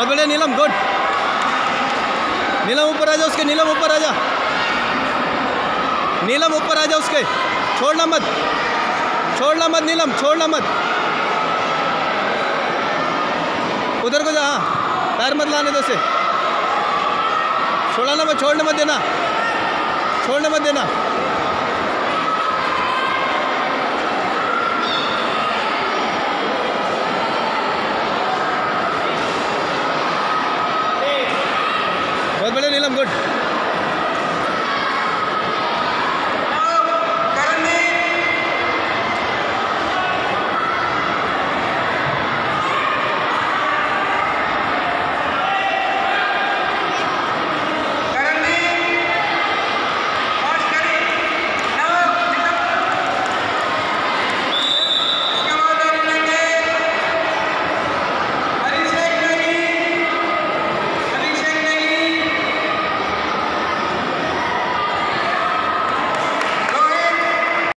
बहुत बढ़िया नीलम, गुड। नीलम ऊपर आ जा उसके, नीलम ऊपर आ जा, नीलम ऊपर आ जा उसके, छोड़ना मत, छोड़ना मत नीलम, छोड़ना मत, उधर को जा। हाँ, पैर मत लाने दो उसे, छोड़ना मत, छोड़ने मत देना, छोड़ने मत देना।